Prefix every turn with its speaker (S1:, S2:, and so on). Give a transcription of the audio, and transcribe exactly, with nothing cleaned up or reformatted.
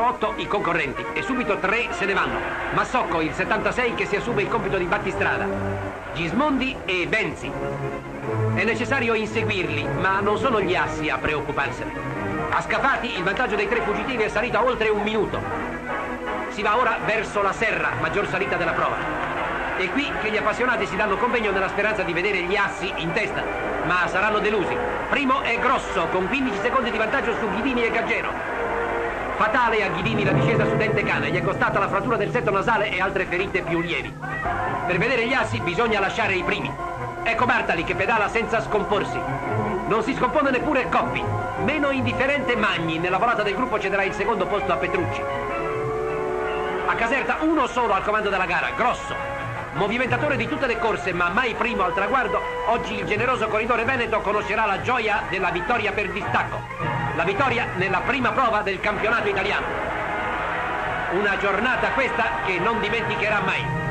S1: otto i concorrenti e subito tre se ne vanno. Massocco, il settantasei, che si assume il compito di battistrada. Gismondi e Benzi. È necessario inseguirli, ma non sono gli assi a preoccuparsene. A Scafati il vantaggio dei tre fuggitivi è salito a oltre un minuto. Si va ora verso la Serra, maggior salita della prova. È qui che gli appassionati si danno convegno nella speranza di vedere gli assi in testa, ma saranno delusi. Primo è Grosso, con quindici secondi di vantaggio su Ghidini e Gaggero. Fatale a Ghidini la discesa su Dente Cane, gli è costata la frattura del setto nasale e altre ferite più lievi. Per vedere gli assi bisogna lasciare i primi. Ecco Bartali che pedala senza scomporsi. Non si scompone neppure Coppi. Meno indifferente Magni, nella volata del gruppo cederà il secondo posto a Petrucci. A Caserta uno solo al comando della gara, Grosso. Movimentatore di tutte le corse, ma mai primo al traguardo, oggi il generoso corridore veneto conoscerà la gioia della vittoria per distacco. La vittoria nella prima prova del campionato italiano. Una giornata questa che non dimenticherà mai.